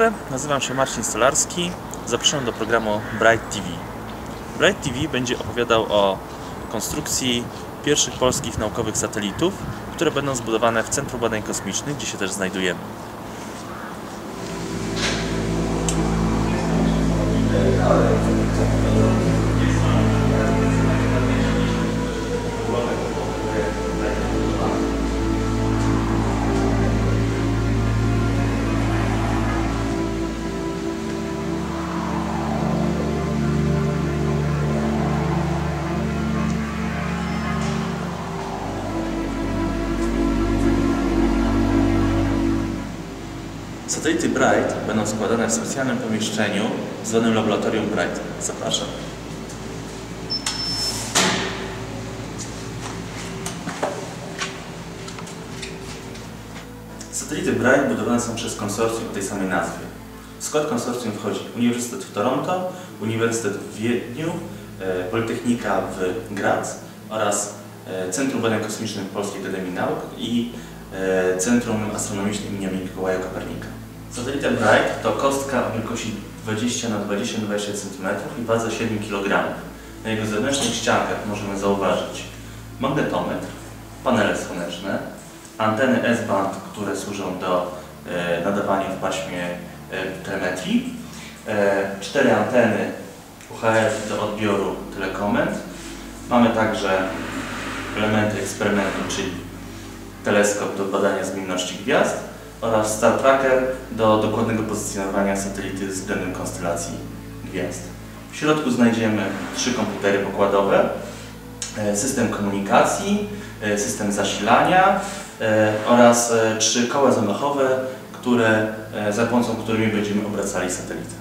dobry, nazywam się Marcin Stolarski. Zapraszam do programu Bright TV. Bright TV będzie opowiadał o konstrukcji pierwszych polskich naukowych satelitów, które będą zbudowane w Centrum Badań Kosmicznych, gdzie się też znajdujemy. Satelity Bright będą składane w specjalnym pomieszczeniu zwanym Laboratorium Bright. Zapraszam. Satelity Bright budowane są przez konsorcjum o tej samej nazwie. W skład konsorcjum wchodzi Uniwersytet w Toronto, Uniwersytet w Wiedniu, Politechnika w Graz oraz Centrum Badań Kosmicznych Polskiej Akademii Nauk i Centrum Astronomiczne im. Mikołaja Kopernika. Satelita Bright to kostka o wielkości 20 na 20 na 20 cm i wadze 7 kg. Na jego zewnętrznych ściankach możemy zauważyć magnetometr, panele słoneczne, anteny S-band, które służą do nadawania w paśmie telemetrii, 4 anteny UHF do odbioru telekomend. Mamy także elementy eksperymentu, czyli teleskop do badania zmienności gwiazd oraz Star Tracker do dokładnego pozycjonowania satelity względem konstelacji gwiazd. W środku znajdziemy 3 komputery pokładowe, system komunikacji, system zasilania oraz 3 koła zamachowe, za pomocą którymi będziemy obracali satelitę.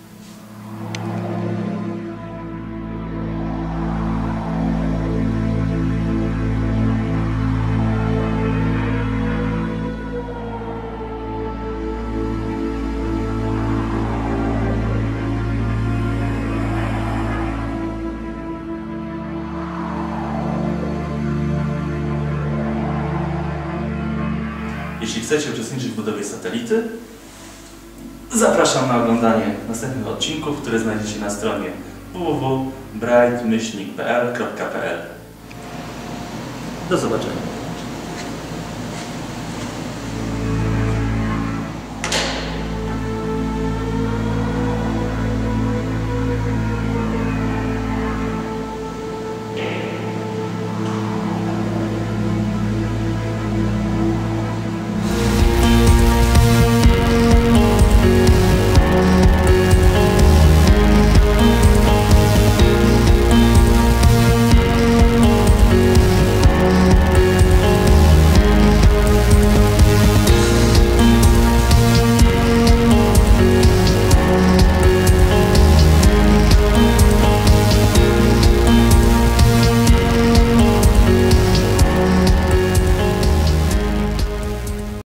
Jeśli chcecie uczestniczyć w budowie satelity, zapraszam na oglądanie następnych odcinków, które znajdziecie na stronie www.bright-pl.pl. Do zobaczenia.